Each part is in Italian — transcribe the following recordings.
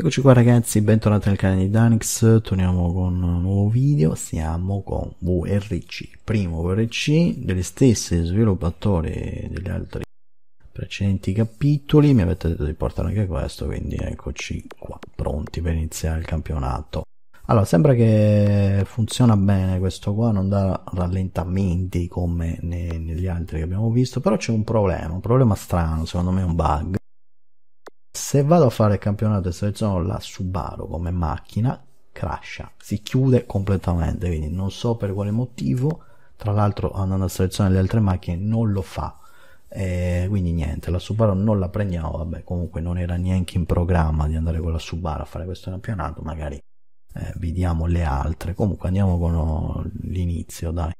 Eccoci qua ragazzi, bentornati nel canale di Danix, torniamo con un nuovo video. Siamo con VRC, primo VRC degli stessi sviluppatori degli altri precedenti capitoli. Mi avete detto di portare anche questo, quindi eccoci qua, pronti per iniziare il campionato. Allora, sembra che funziona bene questo qua, non dà rallentamenti come negli altri che abbiamo visto, però c'è un problema strano, secondo me è un bug. Se vado a fare il campionato e seleziono la Subaru come macchina, crasha, si chiude completamente, quindi non so per quale motivo. Tra l'altro andando a selezionare le altre macchine non lo fa, quindi niente, la Subaru non la prendiamo. Vabbè, comunque non era neanche in programma di andare con la Subaru a fare questo campionato, magari vediamo le altre. Comunque andiamo con l'inizio, dai.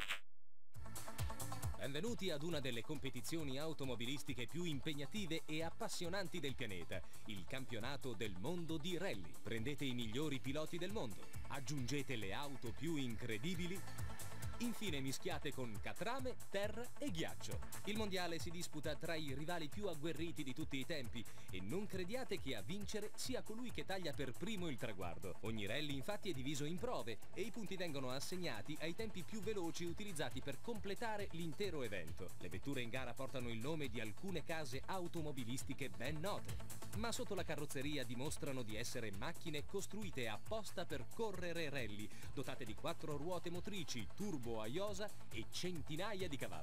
Benvenuti ad una delle competizioni automobilistiche più impegnative e appassionanti del pianeta, il campionato del mondo di rally. Prendete i migliori piloti del mondo, aggiungete le auto più incredibili, infine mischiate con catrame, terra e ghiaccio. Il mondiale si disputa tra i rivali più agguerriti di tutti i tempi e non crediate che a vincere sia colui che taglia per primo il traguardo. Ogni rally infatti è diviso in prove e i punti vengono assegnati ai tempi più veloci utilizzati per completare l'intero evento. Le vetture in gara portano il nome di alcune case automobilistiche ben note, ma sotto la carrozzeria dimostrano di essere macchine costruite apposta per correre rally, dotate di 4 ruote motrici, turbo a iosa e centinaia di cavalli.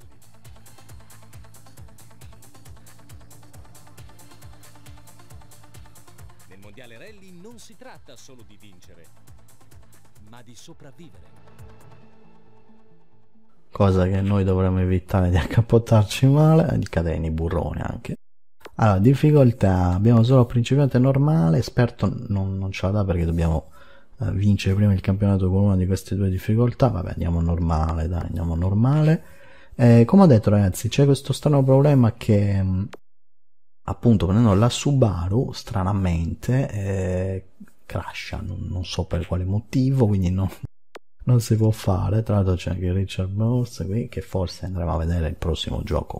Nel mondiale rally non si tratta solo di vincere, ma di sopravvivere. Cosa che noi dovremmo evitare di accappottarci male, di cadere nei burroni anche. Allora, difficoltà, abbiamo solo principiante normale, esperto non ce la dà perché dobbiamo vincere prima il campionato con una di queste due difficoltà. Vabbè, andiamo normale, dai, andiamo normale. Come ho detto ragazzi, c'è questo strano problema che appunto prendendo la Subaru stranamente crasha, non so per quale motivo, quindi non si può fare. Tra l'altro c'è anche Richard Morse qui, che forse andremo a vedere il prossimo gioco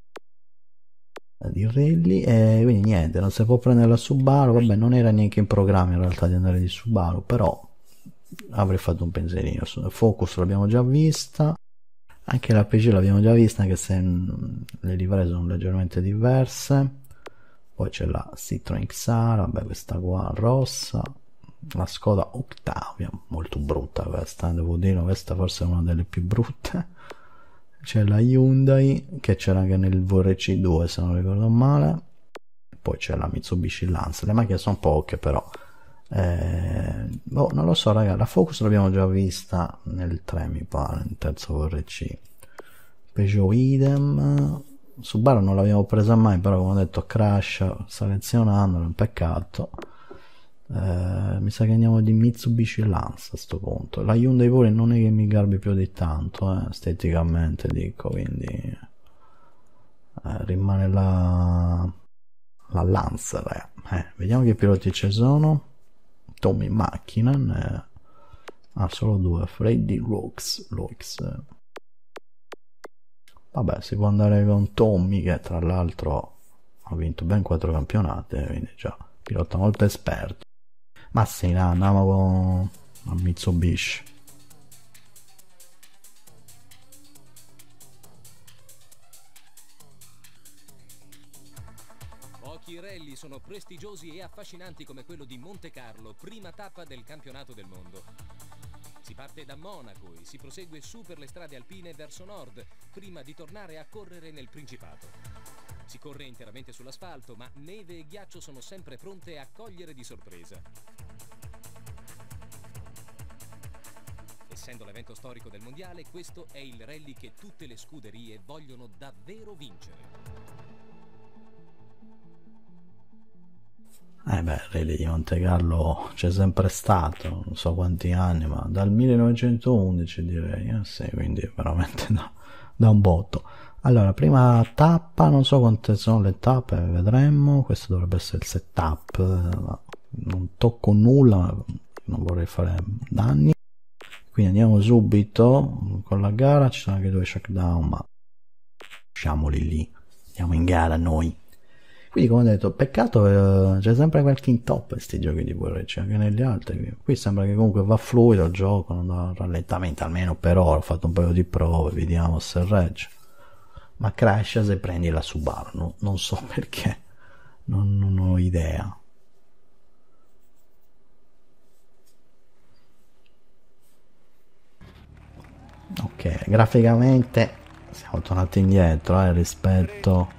di rally, e quindi niente, non si può prendere la Subaru. Vabbè, non era neanche in programma in realtà di andare di Subaru, però avrei fatto un pensierino. Focus l'abbiamo già vista, anche la PC l'abbiamo già vista, anche se le livree sono leggermente diverse. Poi c'è la Citroen Xara, vabbè, questa qua rossa, la Skoda Octavia, molto brutta questa, devo dire, questa forse è una delle più brutte. C'è la Hyundai, che c'era anche nel VRC2 se non ricordo male. Poi c'è la Mitsubishi Lancer. Le macchine sono poche però, non lo so raga. La Focus l'abbiamo già vista nel 3 mi pare, nel terzo VRC. Peugeot idem. Subaru non l'abbiamo presa mai, però come ho detto crash selezionandolo, è un peccato. Mi sa che andiamo di Mitsubishi Lancer a sto punto. La Hyundai pure non è che mi garbi più di tanto, esteticamente dico, quindi rimane la Lancer. Vediamo che piloti ci sono. Tommy Mackinnon, solo due, Freddy Roux. Vabbè, si può andare con Tommy, che tra l'altro ha vinto ben 4 campionati, quindi già pilota molto esperto. Ma sì, no, andiamo con la Mitsubishi. Pochi rally sono prestigiosi e affascinanti come quello di Monte Carlo, prima tappa del campionato del mondo. Si parte da Monaco e si prosegue su per le strade alpine verso nord, prima di tornare a correre nel Principato. Si corre interamente sull'asfalto, ma neve e ghiaccio sono sempre pronte a cogliere di sorpresa. Essendo l'evento storico del mondiale, questo è il rally che tutte le scuderie vogliono davvero vincere. Beh, Rally di Monte Carlo c'è sempre stato, non so quanti anni, ma dal 1911 direi, sì, quindi veramente da un botto. Allora, prima tappa, non so quante sono le tappe, vedremo. Questo dovrebbe essere il setup, non tocco nulla, non vorrei fare danni. Quindi andiamo subito con la gara. Ci sono anche 2 shakedown, ma lasciamoli lì, andiamo in gara noi. Quindi come ho detto, peccato, c'è sempre qualche intoppo in questi giochi di VRC, anche negli altri. Qui sembra che comunque va fluido il gioco, non va rallentamento, almeno per ora. Ho fatto un paio di prove, vediamo se regge. Ma crasha se prendi la Subaru, non so perché, non ho idea. Ok, graficamente siamo tornati indietro rispetto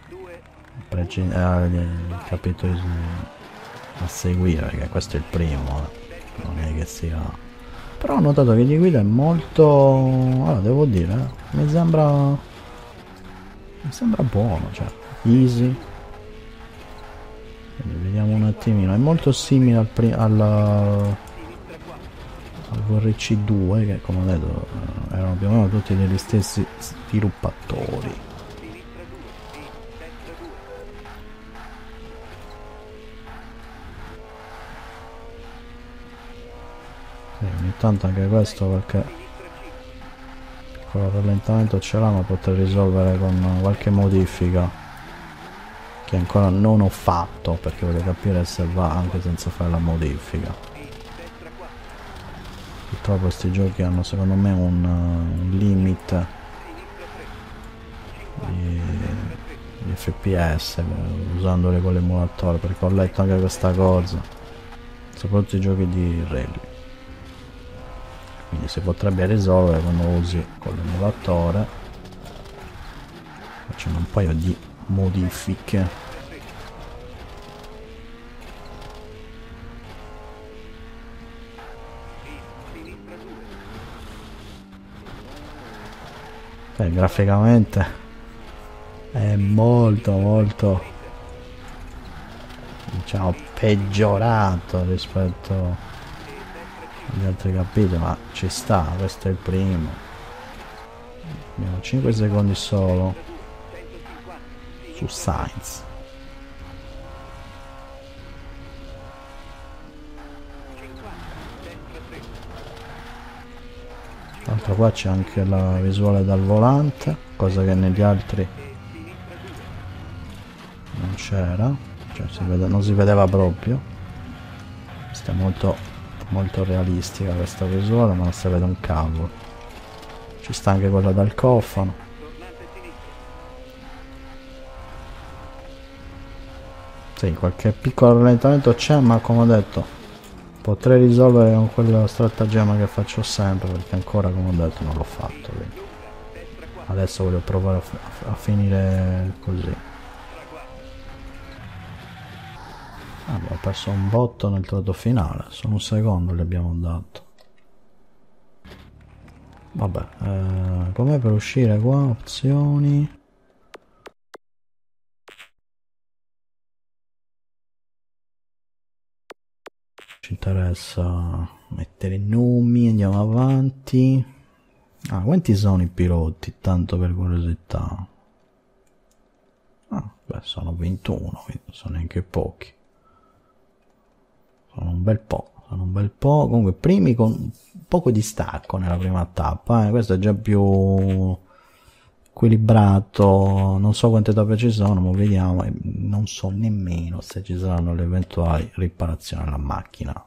ai capitoli a seguire, perché questo è il primo, non è che sia... Però ho notato che di guida è molto... allora, devo dire, mi sembra buono, cioè, easy. Quindi vediamo un attimino, è molto simile al VRC2, che come ho detto erano più o meno tutti degli stessi sviluppatori. Ogni tanto anche questo qualche piccolo rallentamento ce l'ha, ma potrei risolvere con qualche modifica che ancora non ho fatto, perché voglio capire se va anche senza fare la modifica. Purtroppo questi giochi hanno secondo me un limit di FPS usandole con l'emulatore, perché ho letto anche questa cosa, soprattutto i giochi di rally. Quindi si potrebbe risolvere quando usi con l'emulatore, facendo un paio di modifiche. Graficamente è molto diciamo peggiorato rispetto agli altri capitoli, ma ci sta, questo è il primo. Abbiamo 5 secondi solo su Sainz. Tra l'altro qua c'è anche la visuale dal volante, cosa che negli altri non c'era, cioè non si vedeva proprio. Questa è molto realistica questa visuale, ma non si vede un cavolo. Ci sta anche quella dal cofano. Sì, qualche piccolo rallentamento c'è, ma come ho detto potrei risolvere con quella stratagemma che faccio sempre, perché ancora, come ho detto, non l'ho fatto. Quindi adesso voglio provare a finire così. Abbiamo perso un botto nel tratto finale, solo un secondo gli abbiamo dato. Vabbè, com'è per uscire qua? Opzioni. Ci interessa mettere nomi, andiamo avanti. Quanti sono i piloti? Tanto per curiosità. Beh, sono 21, quindi non sono neanche pochi. Sono un bel po', comunque primi con un poco di stacco nella prima tappa, questo è già più equilibrato. Non so quante tappe ci sono, ma vediamo, e non so nemmeno se ci saranno le eventuali riparazioni alla macchina.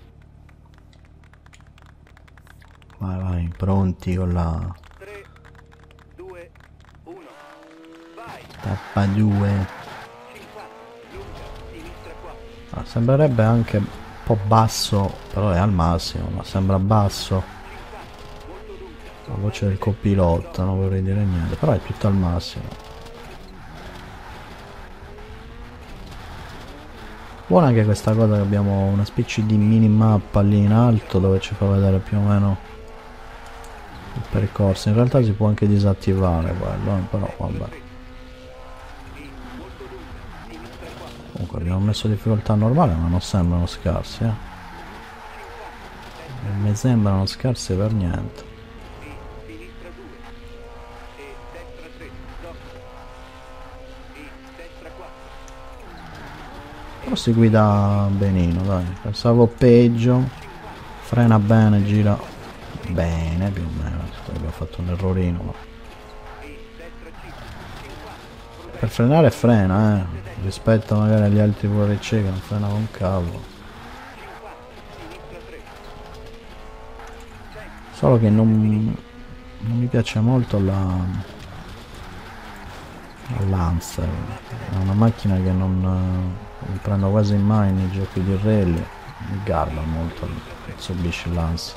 Vai, pronti con la 3, 2, 1, vai. tappa 2. 50, lunga, sinistra 4. Sembrerebbe anche un po' basso, però è al massimo, ma sembra basso. La voce del copilota, non vorrei dire niente, però è tutto al massimo. Buona anche questa cosa che abbiamo una specie di minimappa lì in alto dove ci fa vedere più o meno il percorso. In realtà si può anche disattivare quello, però vabbè. Comunque abbiamo messo difficoltà normale, ma non sembrano scarsi, Non mi sembrano scarsi per niente. Però si guida benino, dai, pensavo peggio. Frena bene, gira bene, più o meno. Abbiamo fatto un errorino, ma per frenare frena, rispetto magari agli altri VRC che non frena con cavolo. Solo che non mi piace molto la Lancer, è una macchina che non prendo quasi mai nei giochi di rally, mi garba molto il Mitsubishi Lancer,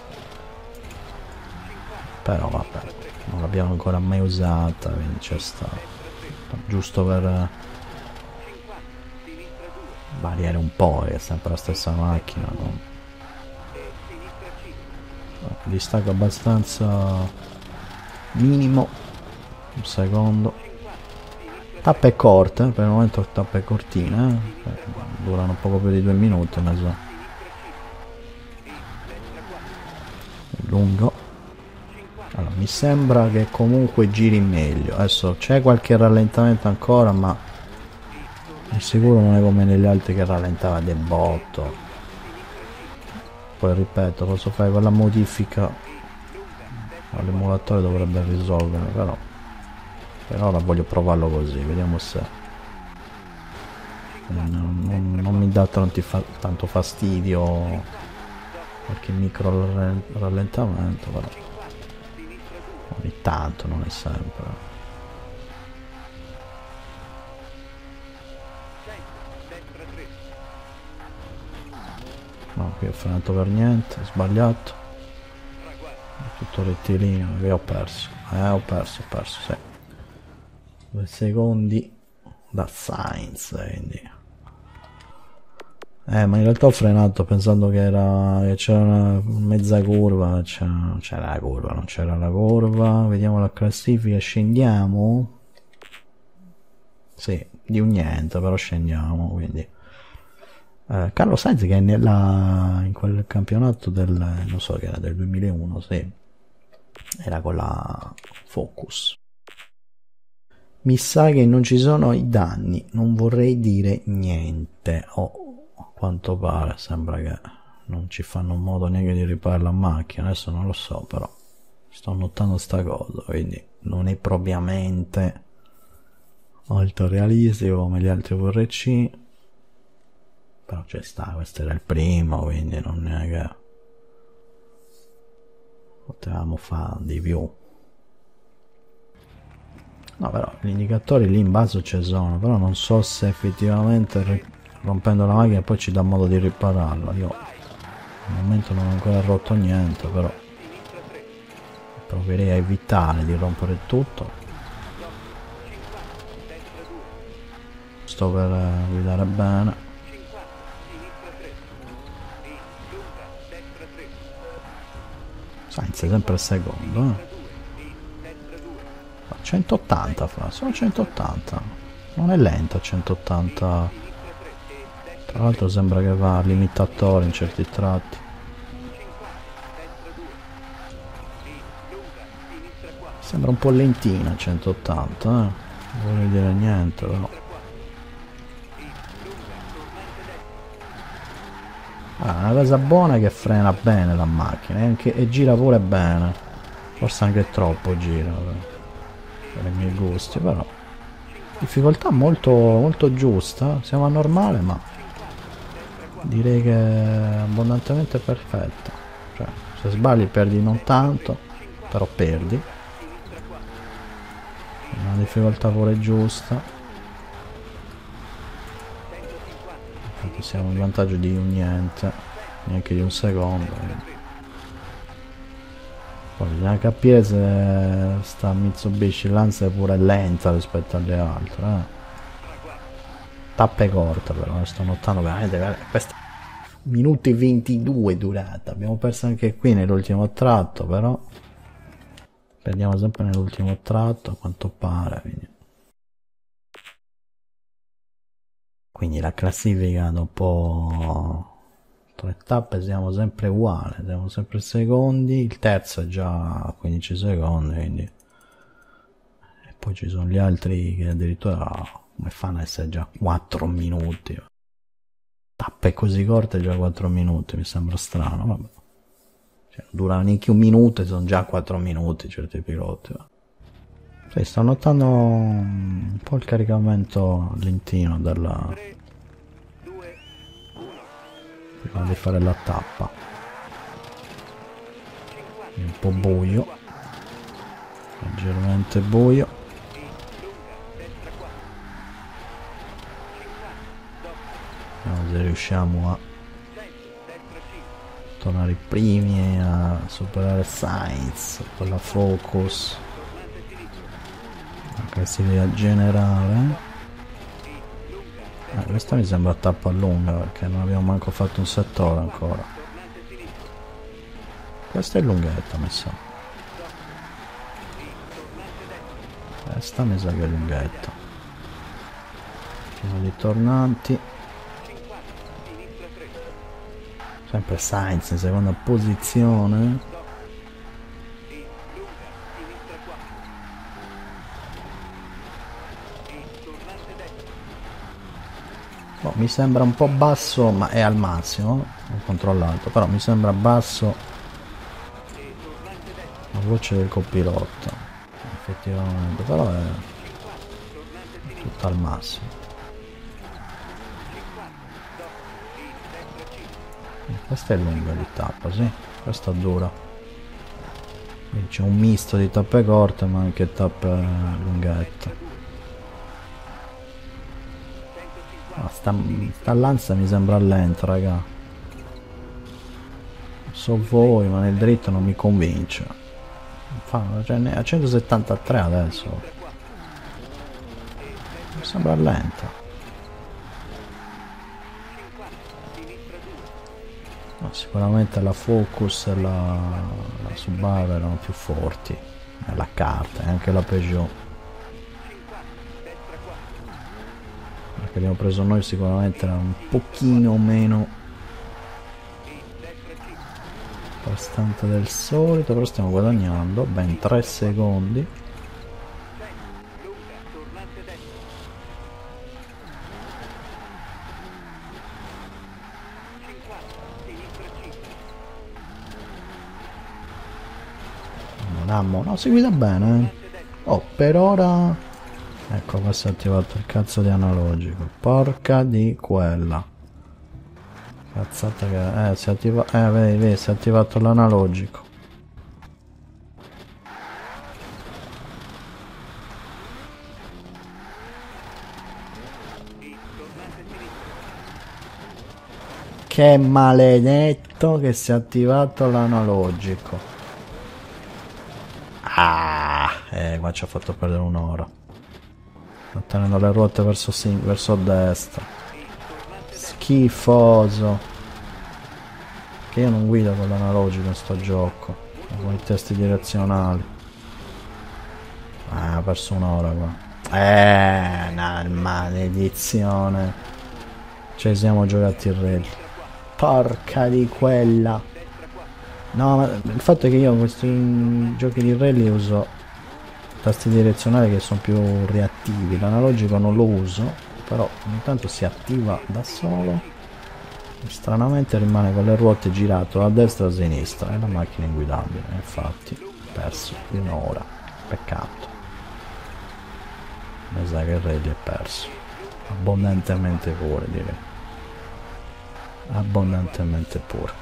però vabbè, non l'abbiamo ancora mai usata, quindi c'è stato, giusto per variare un po', è sempre la stessa macchina, no? Distacco abbastanza minimo, un secondo. Tappe corte, per il momento tappe cortine, durano poco più di 2 minuti, mezzo. Lungo. Allora, mi sembra che comunque giri meglio. Adesso c'è qualche rallentamento ancora, ma di sicuro non è come negli altri che rallentava del botto. Poi ripeto, posso fare quella modifica all'emulatore, dovrebbe risolvere, però per ora voglio provarlo così, vediamo se non mi dà tanto fastidio qualche micro rallentamento, però ogni tanto, non è sempre. No, qui ho frenato per niente, ho sbagliato, tutto rettilineo, che ho perso, sì. 2 secondi da Sainz, quindi. Ma in realtà ho frenato pensando che c'era una mezza curva, c'era la curva, non c'era la curva. Vediamo la classifica, scendiamo. Sì, di un niente, però scendiamo, quindi. Carlo Sainz che è in quel campionato non so che era del 2001, sì. Era con la Focus. Mi sa che non ci sono i danni, non vorrei dire niente, a quanto pare sembra che non ci fanno modo neanche di riparare la macchina, adesso non lo so, però sto notando sta cosa, quindi non è propriamente molto realistico come gli altri VRC, però c'è sta, questo era il primo, quindi non è che potevamo fare di più. No, però gli indicatori lì in basso ci sono, però non so se effettivamente rompendo la macchina poi ci dà modo di ripararla. Io al momento non ho ancora rotto niente, però proverei a evitare di rompere tutto. Sto per guidare bene. Sainz è sempre il secondo, 180 fa, solo 180, non è lento a 180, tra l'altro sembra che va a limitatore in certi tratti. Sembra un po' lentina a 180, non vorrei dire niente, però una cosa buona è che frena bene la macchina e gira pure bene, forse anche troppo gira per i miei gusti, però difficoltà molto, molto giusta, siamo a normale, ma direi che è abbondantemente perfetta, cioè se sbagli perdi non tanto, però perdi, una difficoltà pure giusta, infatti siamo in vantaggio di un niente, neanche di un secondo. Poi bisogna capire se sta Mitsubishi Lancer è pure lenta rispetto alle altre, tappe corte, però sto notando veramente questa minuti 22 durata, abbiamo perso anche qui nell'ultimo tratto, però perdiamo sempre nell'ultimo tratto a quanto pare, quindi la classifica dopo 3 tappe siamo sempre uguali, siamo sempre secondi, il terzo è già a 15 secondi, quindi. E poi ci sono gli altri che addirittura come fanno a essere già 4 minuti, tappe così corte già 4 minuti, mi sembra strano, vabbè, cioè, non durano neanche un minuto e sono già 4 minuti certi piloti, Sì, sto notando un po' il caricamento lentino della... 3, 2, 1. prima di fare la tappa. 50. È un po' buio, leggermente buio. E lunga, destra 4. 50. Doppio. Vediamo se riusciamo a 100. Destra 5. tornare i primi e a superare Sainz con la Focus. Tornante sinistro. La classifica generale. E lunga. Questa mi sembra tappa lunga perché non abbiamo manco fatto un settore ancora. Tornante sinistro. Questa è lunghetta mi sa. E tornante destro. Questa mi sa che è lunghetta. Pieno di tornanti. 50. Sinistra 3. Sempre Sainz in seconda posizione. E lunga. Sinistra 4. E tornante destro. Boh, mi sembra un po' basso, ma è al massimo. Ho controllato, però mi sembra basso E tornante destro. la voce del copilota. Effettivamente, però è 50. Tornante sinistro. tutto al massimo. 50. Doppio. E destra 5. Questa è lunga di tappa, sì. Questa è dura. Quindi c'è un misto di tappe corte ma anche tappe lunghette. No, sta Lanza mi sembra lenta, raga. So voi, ma nel dritto non mi convince. Cioè, a 173 adesso. Mi sembra lenta. 50. Sinistra 2. No, sicuramente la Focus e la Subaru erano più forti. La carta e anche la Peugeot. 50. Destra 4. Perché abbiamo preso noi sicuramente era un pochino meno E destra 5. prestante del solito, però stiamo guadagnando ben 3 secondi. 100. Lunga. Tornante destro. 50. Sinistra 5. Non amo, no, si guida bene. Tornante destro. Oh, per ora... Ecco, questo è attivato il cazzo di analogico. Porca di quella. Cazzata che... si attiva... vedi, si è attivato l'analogico. E tornante sinistro. Che maledetto che si è attivato l'analogico. Ah, qua ci ha fatto perdere un'ora. Sta tenendo le ruote verso destra. Schifoso. Che io non guido con l'analogico in sto gioco. Con i testi direzionali. Ha perso un'ora qua. Una maledizione. Ci siamo giocati il rally. Porca di quella. No, ma il fatto è che io in questi giochi di rally uso tasti direzionali che sono più reattivi. L'analogico non lo uso, però ogni tanto si attiva da solo e stranamente rimane con le ruote girato a destra e a sinistra. È la macchina inguidabile, infatti perso di un'ora. Peccato. Mi sa che il rally è perso. Abbondantemente pure, direi. Abbondantemente pure.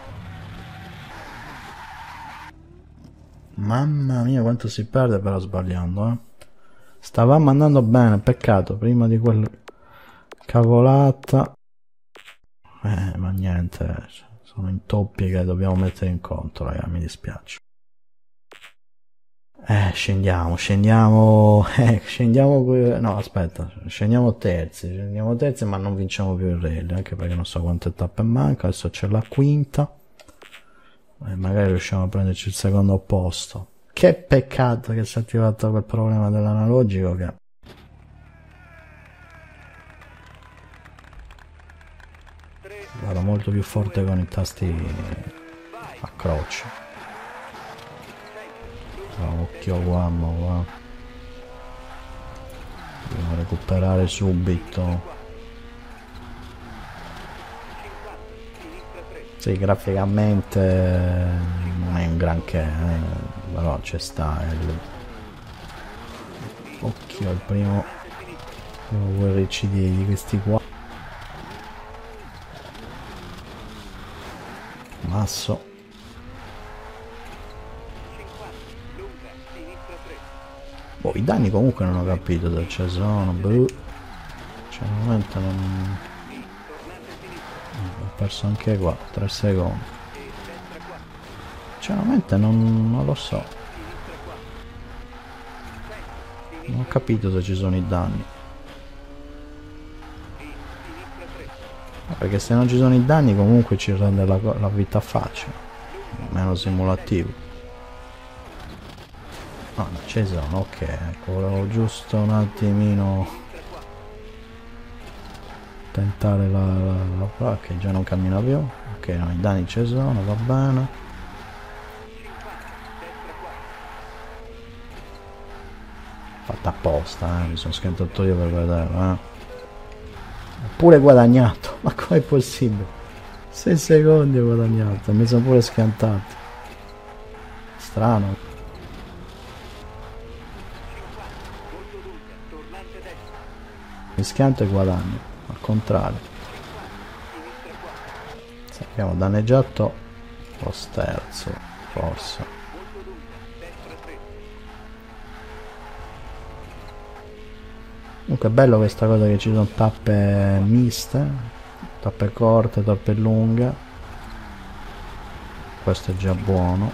Mamma mia quanto si perde però sbagliando, eh. Stavamo andando bene, peccato, prima di quel cavolata. Ma niente, sono intoppi che dobbiamo mettere in conto, raga, mi dispiace. Scendiamo, no aspetta, scendiamo terzi, ma non vinciamo più il rally, anche perché non so quante tappe manca, adesso c'è la quinta. Magari riusciamo a prenderci il secondo posto. Che peccato che si è attivato quel problema dell'analogico che... Vado molto più forte con i tasti a croce. Occhio qua, qua. Dobbiamo recuperare subito. Sì, graficamente non è un granché, però ci sta. occhio al primo VRC di questi qua. Masso. Boh, i danni comunque non ho capito se ci sono. Boh. Cioè, al momento non... ho perso anche qua 3 secondi. Cioè, al momento non lo so. Non ho capito se ci sono i danni. Perché se non ci sono i danni comunque ci rende la vita facile, meno simulativo. Ah, no, ci sono, ok, ecco, volevo giusto un attimino tentare la che già non cammina più. Ok, no, i danni ci sono, va bene. Fatta apposta, mi sono schiantato io per vedere, pure guadagnato, ma com'è possibile? 6 secondi ho guadagnato, mi sono pure schiantato. Strano. Mi schianto e guadagno, al contrario. Sì, abbiamo danneggiato lo sterzo, forse. Comunque è bello questa cosa che ci sono tappe miste, tappe corte, tappe lunghe. Questo è già buono.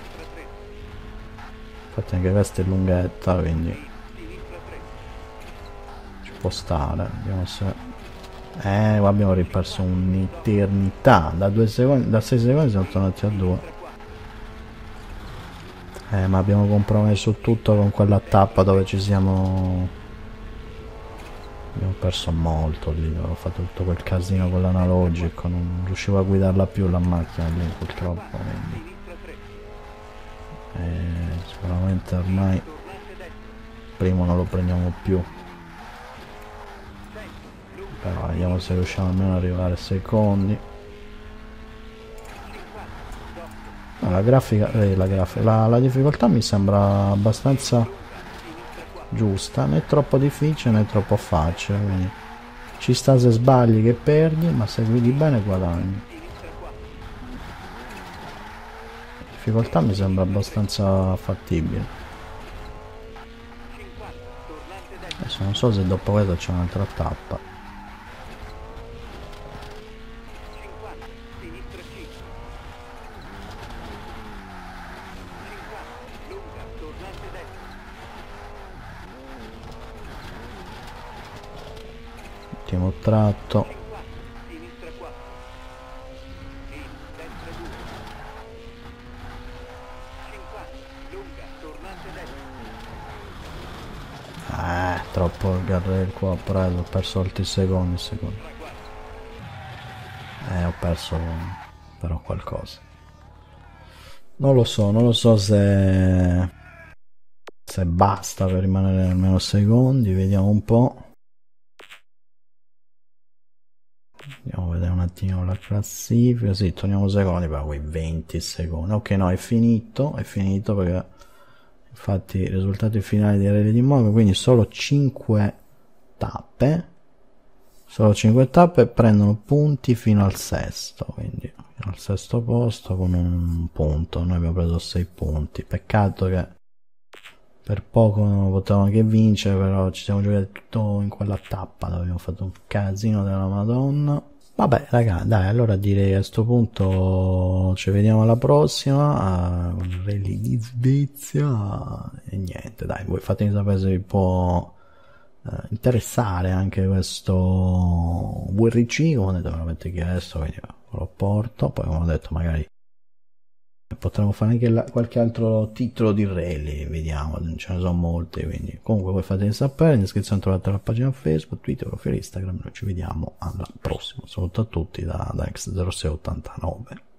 Infatti anche questa è lunghetta, quindi ci può stare. Vediamo se... qua abbiamo riperso un'eternità. Da 2 secondi, da 6 secondi siamo tornati a 2. Ma abbiamo compromesso tutto con quella tappa dove ci siamo... abbiamo perso molto lì, ho fatto tutto quel casino con l'analogico, non riuscivo a guidarla più la macchina lì purtroppo, quindi sicuramente ormai primo non lo prendiamo più, però vediamo se riusciamo almeno ad arrivare ai secondi. No, la grafica, la difficoltà mi sembra abbastanza giusta, né troppo difficile né troppo facile, quindi ci sta se sbagli che perdi, ma se guidi bene guadagni. La difficoltà mi sembra abbastanza fattibile. Adesso non so se dopo questo c'è un'altra tappa. Ultimo tratto. Troppo il guardrail qua ho preso, ho perso altri secondi. Ho perso però qualcosa. Non lo so se basta per rimanere almeno secondi, vediamo un po'. Andiamo a vedere un attimo la classifica. Sì, torniamo secondi, però quei 20 secondi. Ok, no, è finito perché infatti i risultati finali dei rally di Monaco, quindi solo 5 tappe. Solo 5 tappe prendono punti fino al sesto, quindi al sesto posto con un punto. Noi abbiamo preso 6 punti. Peccato che per poco non potevamo che vincere, però ci siamo giocati tutto in quella tappa dove abbiamo fatto un casino della Madonna. Vabbè raga, dai, allora direi a sto punto ci vediamo alla prossima con il rally di Svezia e niente, dai, voi fatemi sapere se vi può interessare anche questo VRC, come ho detto me l'avete chiesto, quindi lo porto, poi come ho detto magari potremmo fare anche qualche altro titolo di rally, vediamo, ce ne sono molti, quindi comunque voi fatemi sapere, in descrizione trovate la pagina Facebook, Twitter, profilo Instagram, noi ci vediamo alla prossima, saluto a tutti da X0689.